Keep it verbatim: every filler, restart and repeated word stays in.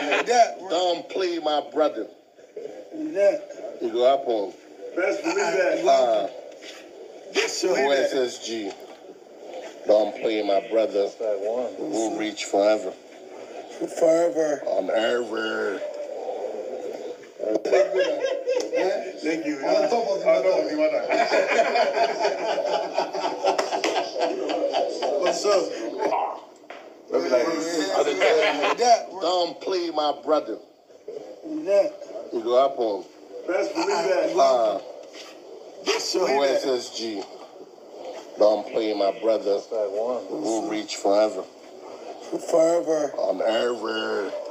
Don't play my brother. Yeah. You go up on. Best believe that. Uh, Sure. O S S G. Don't play my brother. We'll reach forever. Forever. On ever. Thank you. On top of the matter. What's up? Don't play my brother. Yeah. You go up on. Best believe that. Uh, Sure. O S S G. Don't play my brother. We'll reach forever. Forever. On ever.